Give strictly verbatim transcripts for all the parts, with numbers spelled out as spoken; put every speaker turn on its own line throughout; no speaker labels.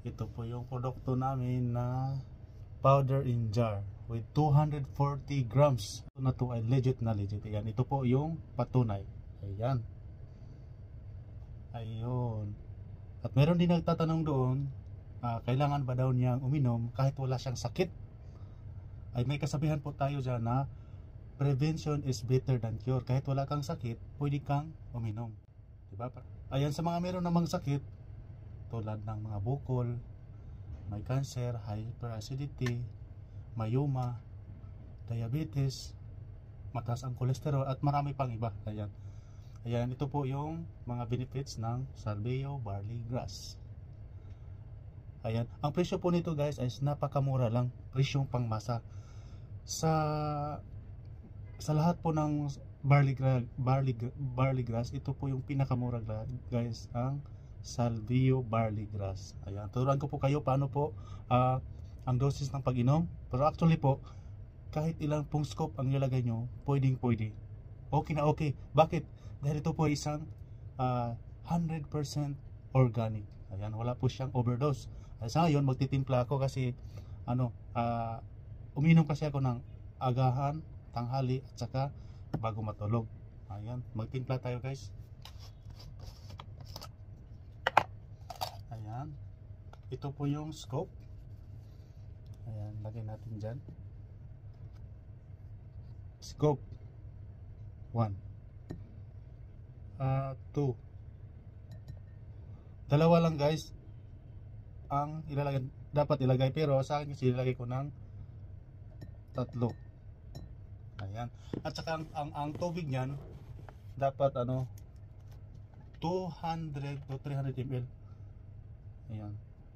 Ito po yung produkto namin na powder in jar with two hundred forty grams. Ito na to ay legit na legit. Ayan, ito po yung patunay. Ayan. Ayun. At meron din nagtatanong doon, uh, kailangan ba daw niyang uminom kahit wala siyang sakit? Ay may kasabihan po tayo dyan na prevention is better than cure. Kahit wala kang sakit, pwede kang uminom. Diba? Ayan, sa mga meron namang sakit, tulad ng mga bukol, may cancer, hyperacidity, mayoma, diabetes, mataas ang kolesterol, at marami pang iba. Ayan. Ayan, ito po yung mga benefits ng Salveo Barley Grass. Ayan, ang presyo po nito guys ay napakamura lang, presyong pangmasa. Sa sa lahat po ng barley barley barley grass, ito po yung pinakamura guys, ang Salveo Barley Grass. Ayan, turuan ko po kayo paano po uh, ang dosis ng pag-inom. Pero actually po, kahit ilang pong scoop ang nilagay nyo, pwedeng pwede. Okay na okay. Bakit? Dahil ito po ay isang uh, one hundred percent organic. Ayan, wala po siyang overdose. Ay, sa ngayon, magtitimpla ako kasi ano, uh, uminom kasi ako ng agahan, tanghali, at saka bago matulog. Ayan, magtimpla tayo guys. Ayan, ito po yung scoop. Ayan, lagay natin dyan. Scoop one, uh, two, dalawa lang guys ang ilalagay, dapat ilagay, pero sa akin kasi ilalagay ko ng tatlo. Ayan, at saka ang, ang, ang tubig nyan dapat ano two hundred to three hundred milliliters. Ayan.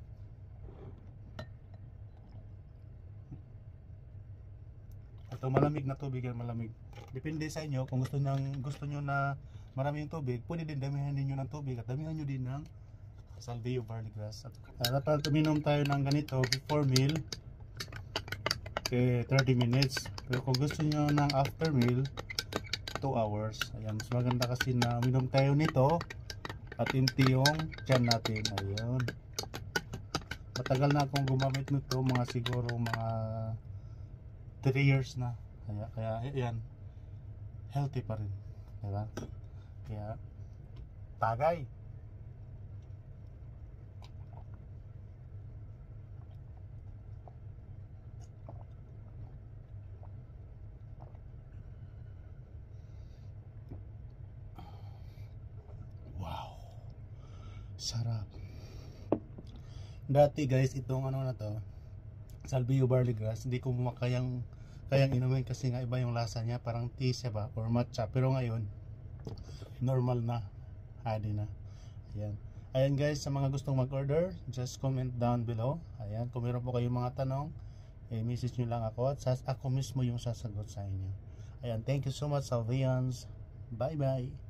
Ito malamig na tubig, yan malamig. Depende sa inyo kung gusto nyo, gusto nyo na marami yung tubig, pwede din damihan niyo ng tubig at damihan nyo din ng Salveo Barley Grass. At uh, dapat uminom tayo ng ganito before meal, okay, thirty minutes. Pero kung gusto nyo ng after meal, two hours. Ayan, mas maganda kasi na uminom tayo nito at inti yung tiyan natin. Ayun, matagal na akong gumamit nito, mga siguro mga three years na. Kaya, kaya ayan, healthy pa rin, diba? Kaya tagay. Wow, sarap. Dati guys, itong ano na to, Salveo Barley Grass, hindi ko makayang kayang inumin kasi nga iba yung lasa niya, parang tea siya ba or matcha. Pero ngayon normal na, hadi na. Ayan. Ayan guys, sa mga gustong mag-order, just comment down below. Ayan, kung meron po kayong mga tanong, eh, message nyo lang ako at ako mismo yung sasagot sa inyo. Ayan, thank you so much Salveans. Bye bye.